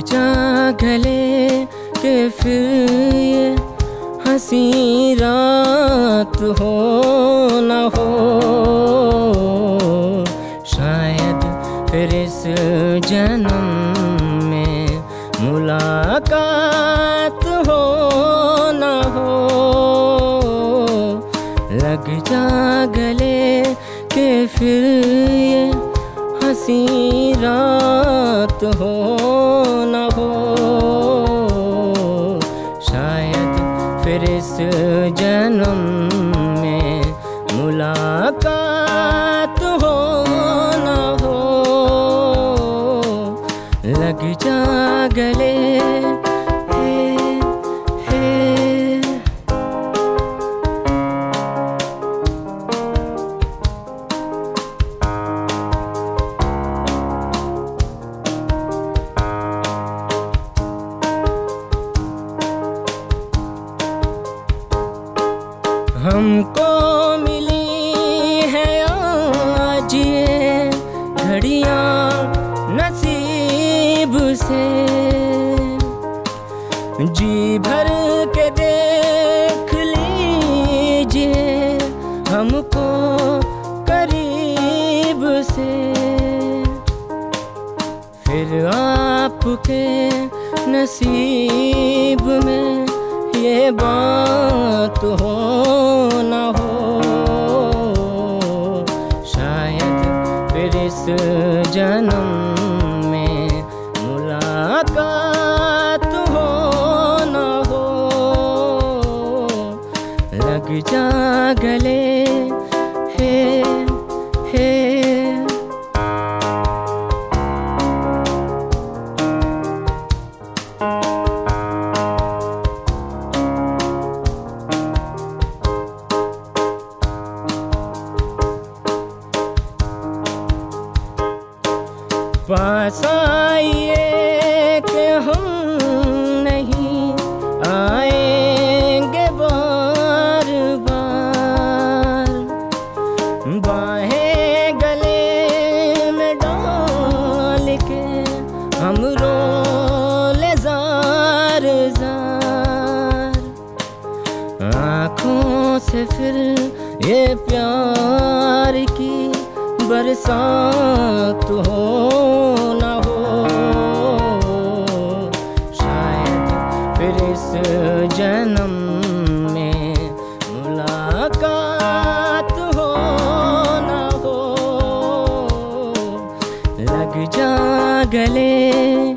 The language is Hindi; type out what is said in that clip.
जा गले के फिर ये हंसी रात हो न हो, शायद फिर इस जन्म में मुलाकात हो न हो। लग जा गले के फिर ये हंसी रात हो न हो, शायद फिर इस जन्म में मुलाकात हो न हो। लग जा गले हमको मिली है आज ये घड़ियाँ नसीब से, जी भर के देख लीजिए हमको करीब से। फिर आपके नसीब में ये बात हो न हो, शायद फिर इस जन्म में मुलाकात हो न हो। लग जा गले पास आइए कि हम नहीं आएंगे बार बार, बाहें गले में डाल के हम रोले जार जार। आँखों से फिर ये प्यार की बरसात हो न हो, शायद फिर इस जन्म में मुलाकात हो न हो। लग जा गले